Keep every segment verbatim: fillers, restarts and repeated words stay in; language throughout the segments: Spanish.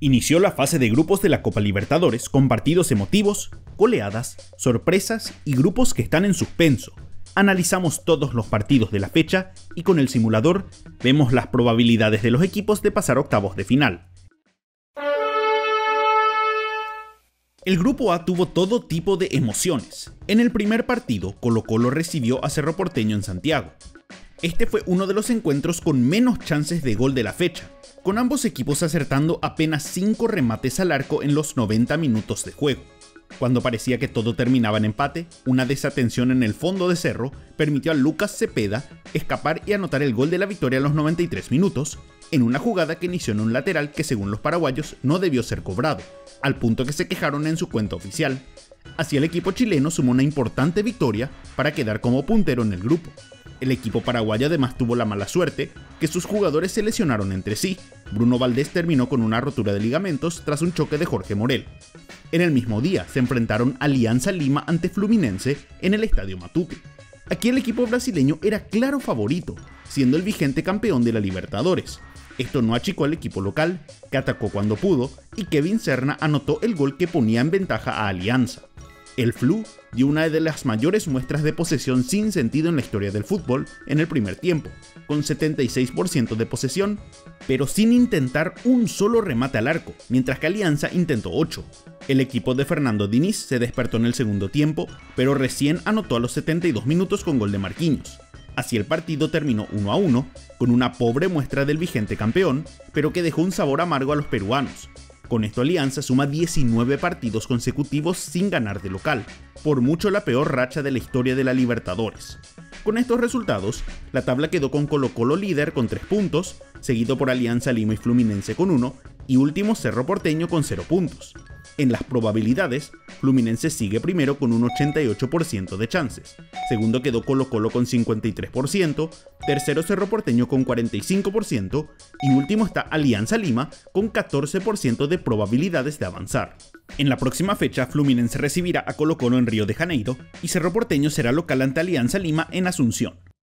Inició la fase de grupos de la Copa Libertadores con partidos emotivos, goleadas, sorpresas y grupos que están en suspenso. Analizamos todos los partidos de la fecha y con el simulador vemos las probabilidades de los equipos de pasar octavos de final. El grupo A tuvo todo tipo de emociones. En el primer partido, Colo-Colo recibió a Cerro Porteño en Santiago. Este fue uno de los encuentros con menos chances de gol de la fecha, con ambos equipos acertando apenas cinco remates al arco en los noventa minutos de juego. Cuando parecía que todo terminaba en empate, una desatención en el fondo de Cerro permitió a Lucas Cepeda escapar y anotar el gol de la victoria a los noventa y tres minutos, en una jugada que inició en un lateral que según los paraguayos no debió ser cobrado, al punto que se quejaron en su cuenta oficial. Así el equipo chileno sumó una importante victoria para quedar como puntero en el grupo. El equipo paraguayo además tuvo la mala suerte que sus jugadores se lesionaron entre sí. Bruno Valdés terminó con una rotura de ligamentos tras un choque de Jorge Morel. En el mismo día se enfrentaron Alianza Lima ante Fluminense en el Estadio Matute. Aquí el equipo brasileño era claro favorito, siendo el vigente campeón de la Libertadores. Esto no achicó al equipo local, que atacó cuando pudo, y Kevin Serna anotó el gol que ponía en ventaja a Alianza. El Flu dio una de las mayores muestras de posesión sin sentido en la historia del fútbol en el primer tiempo, con setenta y seis por ciento de posesión, pero sin intentar un solo remate al arco, mientras que Alianza intentó ocho. El equipo de Fernando Diniz se despertó en el segundo tiempo, pero recién anotó a los setenta y dos minutos con gol de Marquinhos. Así el partido terminó uno a uno, con una pobre muestra del vigente campeón, pero que dejó un sabor amargo a los peruanos. Con esto Alianza suma diecinueve partidos consecutivos sin ganar de local, por mucho la peor racha de la historia de la Libertadores. Con estos resultados, la tabla quedó con Colo-Colo líder con tres puntos, seguido por Alianza Lima y Fluminense con uno, y último Cerro Porteño con cero puntos. En las probabilidades, Fluminense sigue primero con un ochenta y ocho por ciento de chances, segundo quedó Colo-Colo con cincuenta y tres por ciento, tercero Cerro Porteño con cuarenta y cinco por ciento y último está Alianza Lima con catorce por ciento de probabilidades de avanzar. En la próxima fecha, Fluminense recibirá a Colo-Colo en Río de Janeiro y Cerro Porteño será local ante Alianza Lima en Asunción.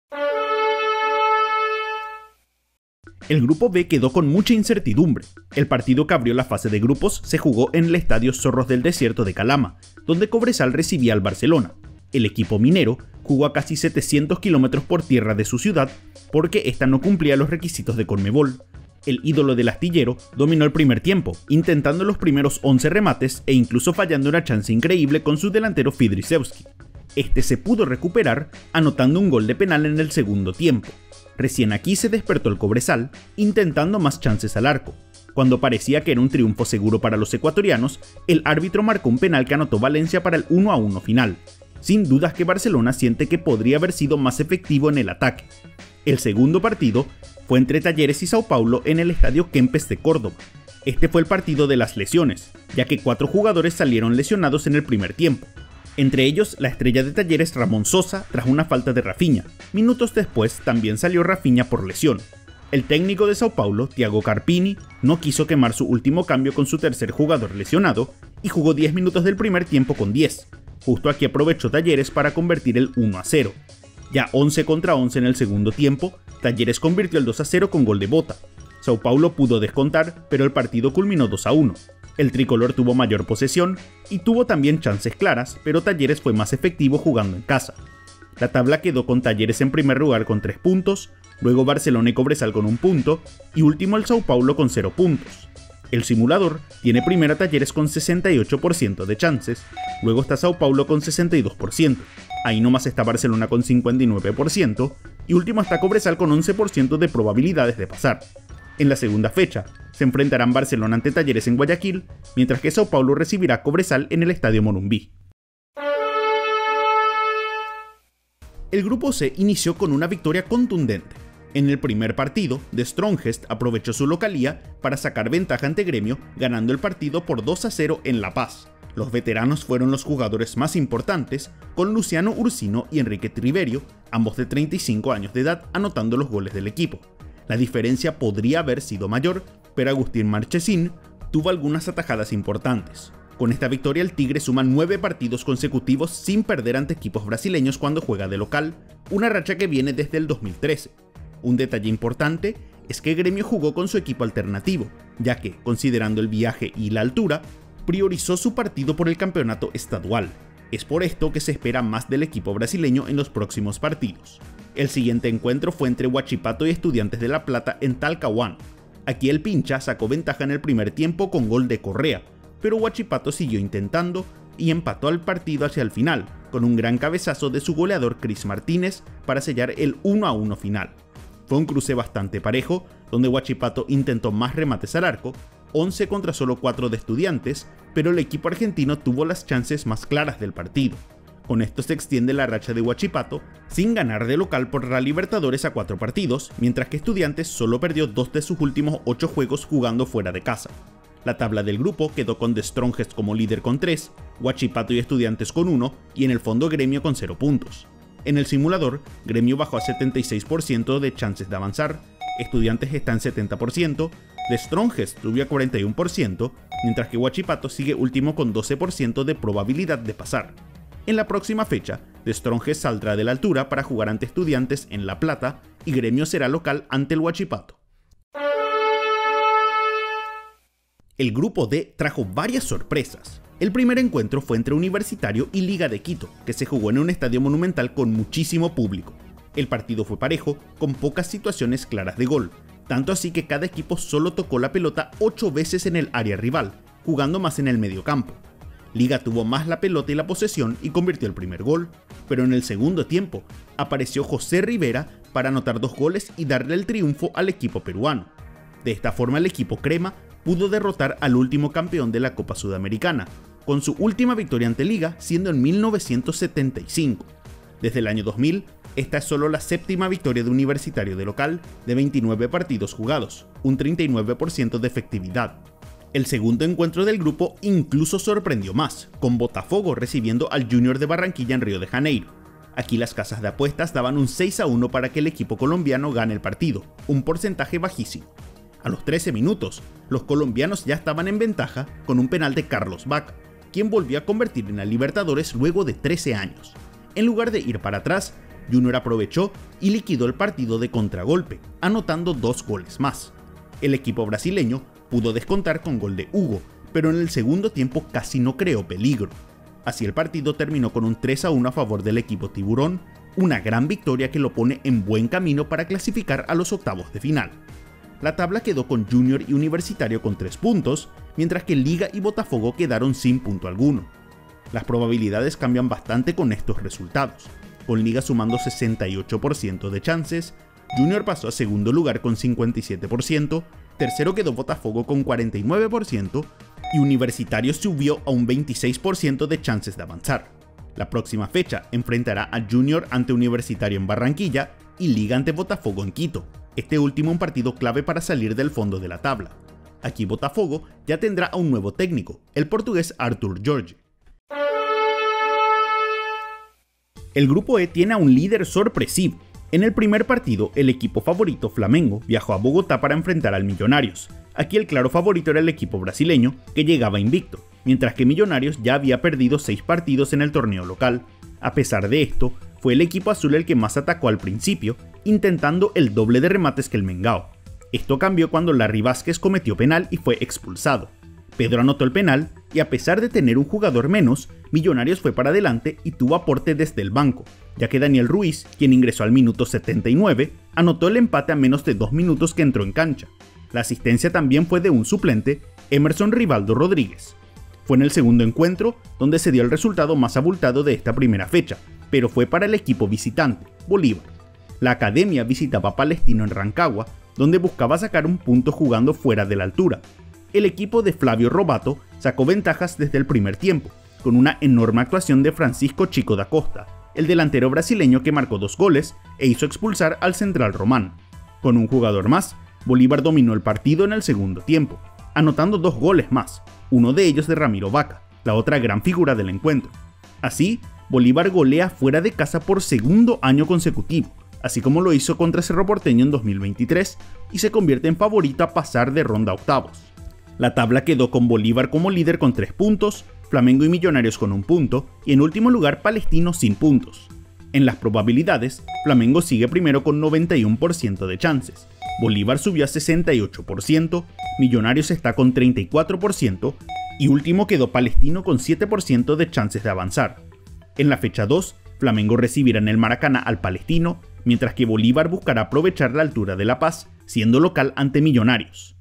El grupo B quedó con mucha incertidumbre. El partido que abrió la fase de grupos se jugó en el estadio Zorros del Desierto de Calama, donde Cobresal recibía al Barcelona. El equipo minero jugó a casi setecientos kilómetros por tierra de su ciudad porque esta no cumplía los requisitos de Conmebol. El ídolo del astillero dominó el primer tiempo, intentando los primeros once remates e incluso fallando una chance increíble con su delantero Fidrisewski. Este se pudo recuperar anotando un gol de penal en el segundo tiempo. Recién aquí se despertó el Cobresal, intentando más chances al arco. Cuando parecía que era un triunfo seguro para los ecuatorianos, el árbitro marcó un penal que anotó Valencia para el uno a uno final. Sin dudas que Barcelona siente que podría haber sido más efectivo en el ataque. El segundo partido fue entre Talleres y Sao Paulo en el estadio Kempes de Córdoba. Este fue el partido de las lesiones, ya que cuatro jugadores salieron lesionados en el primer tiempo. Entre ellos, la estrella de Talleres Ramón Sosa tras una falta de Rafinha. Minutos después también salió Rafinha por lesión. El técnico de Sao Paulo, Thiago Carpini, no quiso quemar su último cambio con su tercer jugador lesionado y jugó diez minutos del primer tiempo con diez. Justo aquí aprovechó Talleres para convertir el uno a cero. Ya once contra once en el segundo tiempo, Talleres convirtió el dos a cero con gol de Bota. Sao Paulo pudo descontar, pero el partido culminó dos a uno. El tricolor tuvo mayor posesión y tuvo también chances claras, pero Talleres fue más efectivo jugando en casa. La tabla quedó con Talleres en primer lugar con tres puntos, luego Barcelona y Cobresal con un punto y último el Sao Paulo con cero puntos. El simulador tiene primero a Talleres con sesenta y ocho por ciento de chances, luego está Sao Paulo con sesenta y dos por ciento, ahí nomás está Barcelona con cincuenta y nueve por ciento y último está Cobresal con once por ciento de probabilidades de pasar. En la segunda fecha, se enfrentarán Barcelona ante Talleres en Guayaquil, mientras que Sao Paulo recibirá a Cobresal en el Estadio Morumbí. El grupo C inició con una victoria contundente. En el primer partido, The Strongest aprovechó su localía para sacar ventaja ante Gremio, ganando el partido por dos a cero en La Paz. Los veteranos fueron los jugadores más importantes, con Luciano Ursino y Enrique Triverio, ambos de treinta y cinco años de edad, anotando los goles del equipo. La diferencia podría haber sido mayor, pero Agustín Marchesín tuvo algunas atajadas importantes. Con esta victoria el Tigre suma nueve partidos consecutivos sin perder ante equipos brasileños cuando juega de local, una racha que viene desde el dos mil trece. Un detalle importante es que Gremio jugó con su equipo alternativo, ya que, considerando el viaje y la altura, priorizó su partido por el campeonato estadual. Es por esto que se espera más del equipo brasileño en los próximos partidos. El siguiente encuentro fue entre Huachipato y Estudiantes de La Plata en Talcahuano. Aquí el Pincha sacó ventaja en el primer tiempo con gol de Correa, pero Huachipato siguió intentando y empató al partido hacia el final, con un gran cabezazo de su goleador Chris Martínez para sellar el uno a uno final. Fue un cruce bastante parejo, donde Huachipato intentó más remates al arco, once contra solo cuatro de Estudiantes, pero el equipo argentino tuvo las chances más claras del partido. Con esto se extiende la racha de Huachipato sin ganar de local por la Libertadores a cuatro partidos, mientras que Estudiantes solo perdió dos de sus últimos ocho juegos jugando fuera de casa. La tabla del grupo quedó con The Strongest como líder con tres, Huachipato y Estudiantes con uno y en el fondo Gremio con cero puntos. En el simulador, Gremio bajó a setenta y seis por ciento de chances de avanzar, Estudiantes está en setenta por ciento, The Strongest subió a cuarenta y uno por ciento, mientras que Huachipato sigue último con doce por ciento de probabilidad de pasar. En la próxima fecha, The Strongest saldrá de la altura para jugar ante Estudiantes en La Plata y Gremio será local ante el Huachipato. El grupo D trajo varias sorpresas. El primer encuentro fue entre Universitario y Liga de Quito, que se jugó en un estadio monumental con muchísimo público. El partido fue parejo, con pocas situaciones claras de gol, tanto así que cada equipo solo tocó la pelota ocho veces en el área rival, jugando más en el mediocampo. Liga tuvo más la pelota y la posesión y convirtió el primer gol, pero en el segundo tiempo apareció José Rivera para anotar dos goles y darle el triunfo al equipo peruano. De esta forma el equipo crema pudo derrotar al último campeón de la Copa Sudamericana, con su última victoria ante Liga siendo en mil novecientos setenta y cinco. Desde el año dos mil, esta es solo la séptima victoria de Universitario de local de veintinueve partidos jugados, un treinta y nueve por ciento de efectividad. El segundo encuentro del grupo incluso sorprendió más, con Botafogo recibiendo al Junior de Barranquilla en Río de Janeiro. Aquí las casas de apuestas daban un seis a uno para que el equipo colombiano gane el partido, un porcentaje bajísimo. A los trece minutos, los colombianos ya estaban en ventaja con un penal de Carlos Vaca, quien volvió a convertir en la Libertadores luego de trece años. En lugar de ir para atrás, Junior aprovechó y liquidó el partido de contragolpe, anotando dos goles más. El equipo brasileño pudo descontar con gol de Hugo, pero en el segundo tiempo casi no creó peligro. Así el partido terminó con un tres a uno a favor del equipo tiburón, una gran victoria que lo pone en buen camino para clasificar a los octavos de final. La tabla quedó con Junior y Universitario con tres puntos, mientras que Liga y Botafogo quedaron sin punto alguno. Las probabilidades cambian bastante con estos resultados, con Liga sumando sesenta y ocho por ciento de chances, Junior pasó a segundo lugar con cincuenta y siete por ciento, tercero quedó Botafogo con cuarenta y nueve por ciento y Universitario subió a un veintiséis por ciento de chances de avanzar. La próxima fecha enfrentará a Junior ante Universitario en Barranquilla y Liga ante Botafogo en Quito, este último un partido clave para salir del fondo de la tabla. Aquí Botafogo ya tendrá a un nuevo técnico, el portugués Arthur Jorge. El grupo E tiene a un líder sorpresivo. En el primer partido, el equipo favorito Flamengo viajó a Bogotá para enfrentar al Millonarios. Aquí el claro favorito era el equipo brasileño, que llegaba invicto, mientras que Millonarios ya había perdido seis partidos en el torneo local. A pesar de esto, fue el equipo azul el que más atacó al principio, intentando el doble de remates que el Mengao. Esto cambió cuando Larry Vázquez cometió penal y fue expulsado. Pedro anotó el penal y a pesar de tener un jugador menos, Millonarios fue para adelante y tuvo aporte desde el banco, ya que Daniel Ruiz, quien ingresó al minuto setenta y nueve, anotó el empate a menos de dos minutos que entró en cancha. La asistencia también fue de un suplente, Emerson Rivaldo Rodríguez. Fue en el segundo encuentro donde se dio el resultado más abultado de esta primera fecha, pero fue para el equipo visitante, Bolívar. La academia visitaba Palestino en Rancagua, donde buscaba sacar un punto jugando fuera de la altura. El equipo de Flavio Robato sacó ventajas desde el primer tiempo, con una enorme actuación de Francisco Chico da Costa, el delantero brasileño que marcó dos goles e hizo expulsar al central román. Con un jugador más, Bolívar dominó el partido en el segundo tiempo, anotando dos goles más, uno de ellos de Ramiro Vaca, la otra gran figura del encuentro. Así, Bolívar golea fuera de casa por segundo año consecutivo, así como lo hizo contra Cerro Porteño en dos mil veintitrés, y se convierte en favorito a pasar de ronda a octavos. La tabla quedó con Bolívar como líder con tres puntos, Flamengo y Millonarios con un punto, y en último lugar Palestino sin puntos. En las probabilidades, Flamengo sigue primero con noventa y uno por ciento de chances, Bolívar subió a sesenta y ocho por ciento, Millonarios está con treinta y cuatro por ciento y último quedó Palestino con siete por ciento de chances de avanzar. En la fecha dos, Flamengo recibirá en el Maracaná al Palestino, mientras que Bolívar buscará aprovechar la altura de La Paz, siendo local ante Millonarios.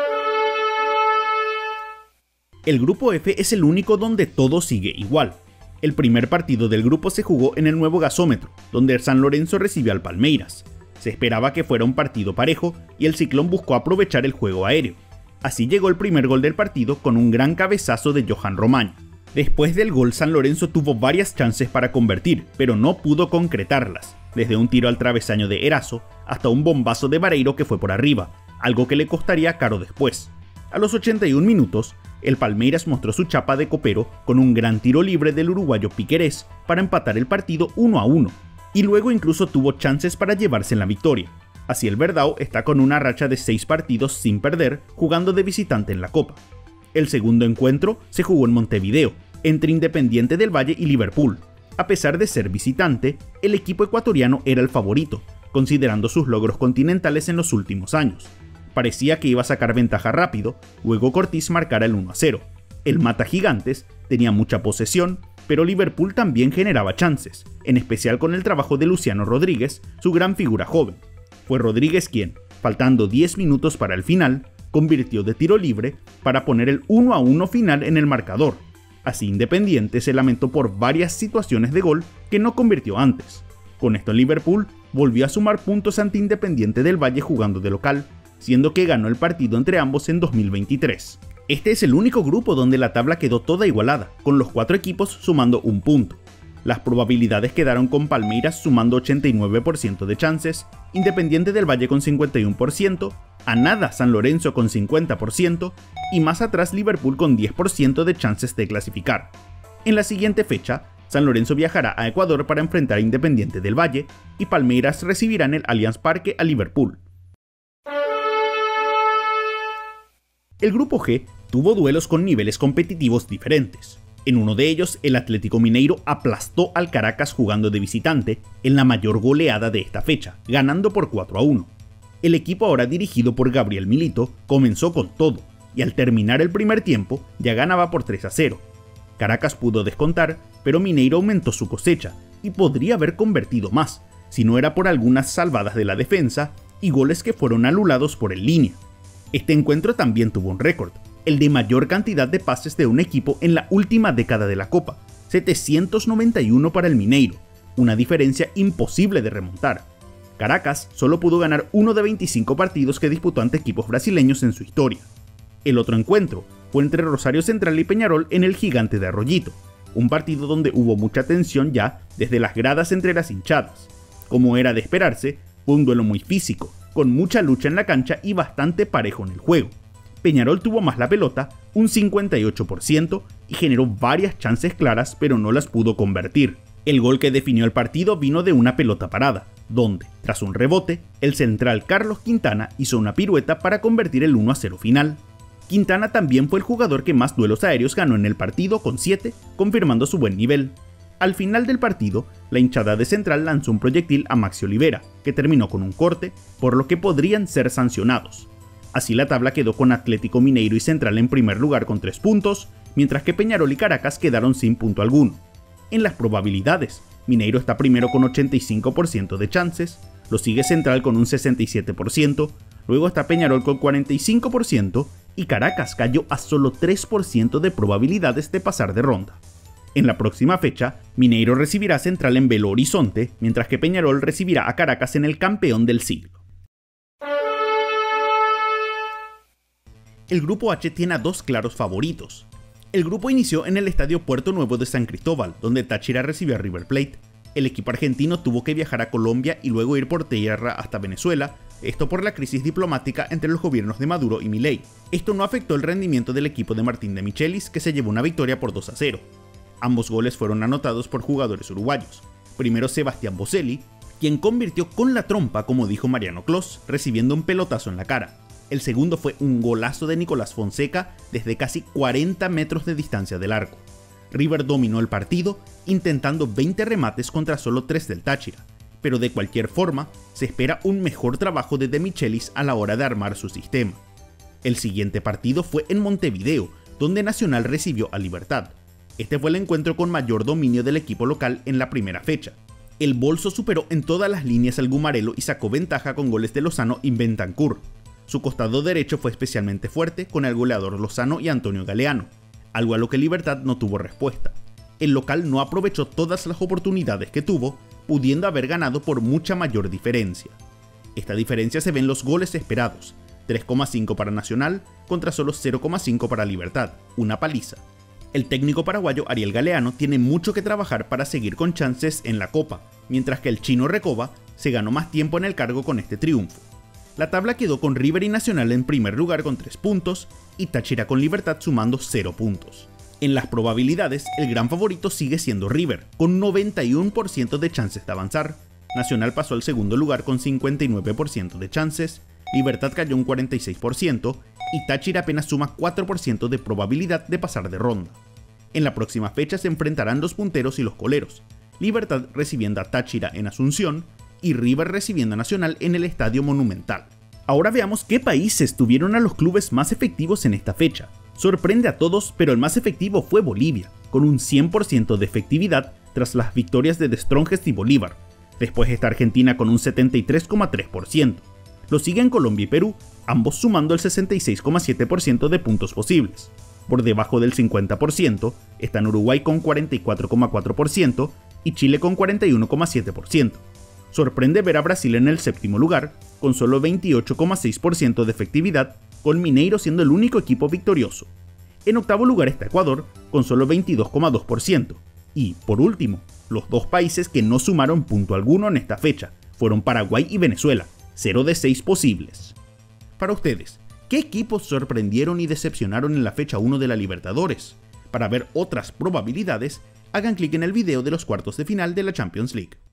El grupo F es el único donde todo sigue igual. El primer partido del grupo se jugó en el nuevo gasómetro, donde el San Lorenzo recibió al Palmeiras. Se esperaba que fuera un partido parejo y el Ciclón buscó aprovechar el juego aéreo. Así llegó el primer gol del partido con un gran cabezazo de Johan Romaño. Después del gol, San Lorenzo tuvo varias chances para convertir, pero no pudo concretarlas, desde un tiro al travesaño de Erazo hasta un bombazo de Vareiro que fue por arriba, algo que le costaría caro después. A los ochenta y un minutos, el Palmeiras mostró su chapa de copero con un gran tiro libre del uruguayo Piquerés para empatar el partido uno a uno, y luego incluso tuvo chances para llevarse la victoria. Así el Verdão está con una racha de seis partidos sin perder jugando de visitante en la Copa. El segundo encuentro se jugó en Montevideo, entre Independiente del Valle y Liverpool. A pesar de ser visitante, el equipo ecuatoriano era el favorito, considerando sus logros continentales en los últimos años. Parecía que iba a sacar ventaja rápido, luego Cortiz marcara el uno a cero. El Mata Gigantes tenía mucha posesión, pero Liverpool también generaba chances, en especial con el trabajo de Luciano Rodríguez, su gran figura joven. Fue Rodríguez quien, faltando diez minutos para el final, convirtió de tiro libre para poner el uno a uno final en el marcador. Así Independiente se lamentó por varias situaciones de gol que no convirtió antes. Con esto Liverpool volvió a sumar puntos ante Independiente del Valle jugando de local, siendo que ganó el partido entre ambos en dos mil veintitrés. Este es el único grupo donde la tabla quedó toda igualada, con los cuatro equipos sumando un punto. Las probabilidades quedaron con Palmeiras sumando ochenta y nueve por ciento de chances, Independiente del Valle con cincuenta y uno por ciento, a nada San Lorenzo con cincuenta por ciento y más atrás Liverpool con diez por ciento de chances de clasificar. En la siguiente fecha, San Lorenzo viajará a Ecuador para enfrentar a Independiente del Valle y Palmeiras recibirá en el Allianz Parque a Liverpool. El grupo G tuvo duelos con niveles competitivos diferentes. En uno de ellos, el Atlético Mineiro aplastó al Caracas jugando de visitante en la mayor goleada de esta fecha, ganando por cuatro a uno. El equipo, ahora dirigido por Gabriel Milito, comenzó con todo, y al terminar el primer tiempo ya ganaba por tres a cero. Caracas pudo descontar, pero Mineiro aumentó su cosecha, y podría haber convertido más, si no era por algunas salvadas de la defensa y goles que fueron anulados por el línea. Este encuentro también tuvo un récord, el de mayor cantidad de pases de un equipo en la última década de la Copa, setecientos noventa y uno para el Mineiro, una diferencia imposible de remontar. Caracas solo pudo ganar uno de veinticinco partidos que disputó ante equipos brasileños en su historia. El otro encuentro fue entre Rosario Central y Peñarol en el Gigante de Arroyito, un partido donde hubo mucha tensión ya desde las gradas entre las hinchadas. Como era de esperarse, fue un duelo muy físico, con mucha lucha en la cancha y bastante parejo en el juego. Peñarol tuvo más la pelota, un cincuenta y ocho por ciento, y generó varias chances claras pero no las pudo convertir. El gol que definió el partido vino de una pelota parada, donde, tras un rebote, el central Carlos Quintana hizo una pirueta para convertir el uno a cero final. Quintana también fue el jugador que más duelos aéreos ganó en el partido con siete, confirmando su buen nivel. Al final del partido, la hinchada de Central lanzó un proyectil a Maxi Olivera, que terminó con un corte, por lo que podrían ser sancionados. Así la tabla quedó con Atlético Mineiro y Central en primer lugar con tres puntos, mientras que Peñarol y Caracas quedaron sin punto alguno. En las probabilidades, Mineiro está primero con ochenta y cinco por ciento de chances, lo sigue Central con un sesenta y siete por ciento, luego está Peñarol con cuarenta y cinco por ciento y Caracas cayó a solo tres por ciento de probabilidades de pasar de ronda. En la próxima fecha, Mineiro recibirá a Central en Belo Horizonte, mientras que Peñarol recibirá a Caracas en el campeón del siglo. El grupo H tiene a dos claros favoritos. El grupo inició en el Estadio Puerto Nuevo de San Cristóbal, donde Táchira recibió a River Plate. El equipo argentino tuvo que viajar a Colombia y luego ir por tierra hasta Venezuela, esto por la crisis diplomática entre los gobiernos de Maduro y Milei. Esto no afectó el rendimiento del equipo de Martín de Michelis, que se llevó una victoria por dos a cero. Ambos goles fueron anotados por jugadores uruguayos. Primero Sebastián Boselli, quien convirtió con la trompa, como dijo Mariano Clos, recibiendo un pelotazo en la cara. El segundo fue un golazo de Nicolás Fonseca desde casi cuarenta metros de distancia del arco. River dominó el partido, intentando veinte remates contra solo tres del Táchira, pero de cualquier forma, se espera un mejor trabajo de De Michelis a la hora de armar su sistema. El siguiente partido fue en Montevideo, donde Nacional recibió a Libertad. Este fue el encuentro con mayor dominio del equipo local en la primera fecha. El Bolso superó en todas las líneas al Gumarelo y sacó ventaja con goles de Lozano y Bentancur. Su costado derecho fue especialmente fuerte con el goleador Lozano y Antonio Galeano, algo a lo que Libertad no tuvo respuesta. El local no aprovechó todas las oportunidades que tuvo, pudiendo haber ganado por mucha mayor diferencia. Esta diferencia se ve en los goles esperados, tres coma cinco para Nacional contra solo cero coma cinco para Libertad, una paliza. El técnico paraguayo Ariel Galeano tiene mucho que trabajar para seguir con chances en la Copa, mientras que el chino Recoba se ganó más tiempo en el cargo con este triunfo. La tabla quedó con River y Nacional en primer lugar con tres puntos y Táchira con Libertad sumando cero puntos. En las probabilidades, el gran favorito sigue siendo River, con noventa y uno por ciento de chances de avanzar. Nacional pasó al segundo lugar con cincuenta y nueve por ciento de chances, Libertad cayó un cuarenta y seis por ciento y Táchira apenas suma cuatro por ciento de probabilidad de pasar de ronda. En la próxima fecha se enfrentarán los punteros y los coleros, Libertad recibiendo a Táchira en Asunción y River recibiendo a Nacional en el Estadio Monumental. Ahora veamos qué países tuvieron a los clubes más efectivos en esta fecha. Sorprende a todos, pero el más efectivo fue Bolivia, con un cien por ciento de efectividad tras las victorias de The Strongest y Bolívar. Después está Argentina con un setenta y tres coma tres por ciento. Lo siguen Colombia y Perú, ambos sumando el sesenta y seis coma siete por ciento de puntos posibles. Por debajo del cincuenta por ciento están Uruguay con cuarenta y cuatro coma cuatro por ciento y Chile con cuarenta y uno coma siete por ciento. Sorprende ver a Brasil en el séptimo lugar, con solo veintiocho coma seis por ciento de efectividad, con Mineiro siendo el único equipo victorioso. En octavo lugar está Ecuador, con solo veintidós coma dos por ciento. Y, por último, los dos países que no sumaron punto alguno en esta fecha fueron Paraguay y Venezuela, cero de seis posibles. Para ustedes, ¿qué equipos sorprendieron y decepcionaron en la fecha uno de la Libertadores? Para ver otras probabilidades, hagan clic en el video de los cuartos de final de la Champions League.